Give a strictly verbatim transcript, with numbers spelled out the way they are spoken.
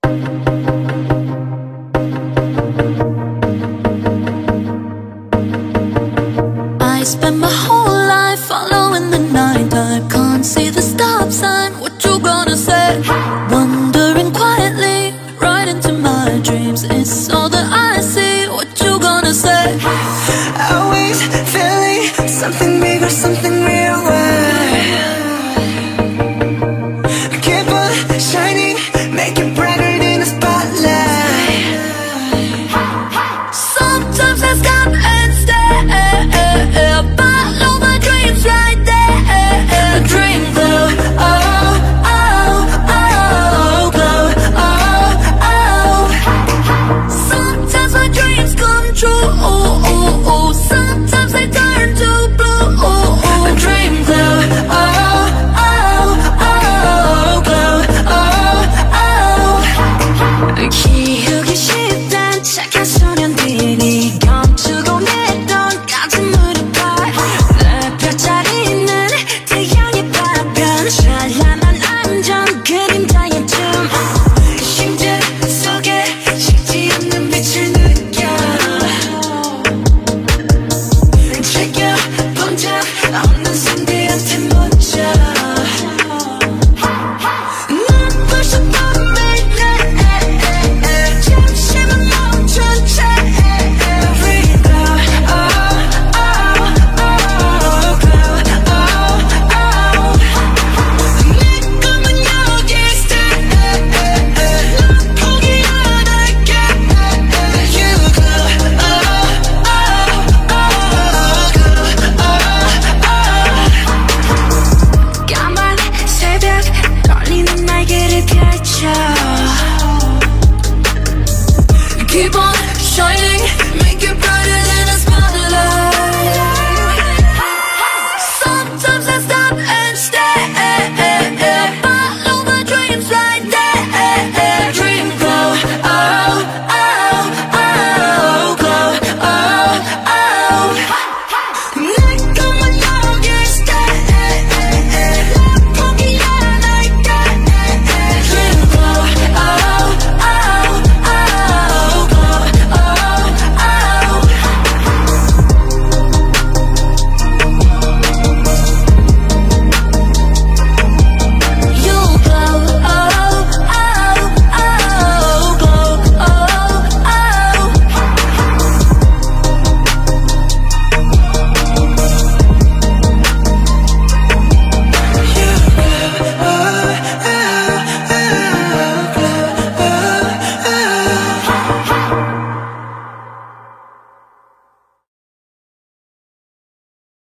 I spend my whole life following the night. I can't see the stop sign. What you gonna say? Wandering quietly right into my dreams. It's all that I see. What you gonna say? Always feeling something bigger, something real. Keep on shining, make it brighter than the spotlight. Sometimes I stop and stare, follow my dreams right there. Dream glow, oh, oh, oh, glow, oh, oh. Sometimes my dreams come true, oh, oh, oh. Sometimes they turn to blue, oh, oh. Dream glow, oh, oh, oh, glow, oh, oh. 키우기 쉽단 착한 소년들이 감추고 내던 가슴으로 봐. 내 펼쳐리는 태양의 파편 찬란한 안전 그림자의 춤. 심장 속에 식지 않는 빛을 느껴. 지켜본 적 없는 상대한테 묻혀. 난 벌써 잠시만 멈춘 채 Breathe out, oh, oh, oh, glow, oh, oh. 내 꿈은 여기 stay. 넌 포기 안 할게. You glow, oh, oh, oh, glow, oh, oh. 까만 새벽 떨리는 날개를 펼쳐. Keep on shining, make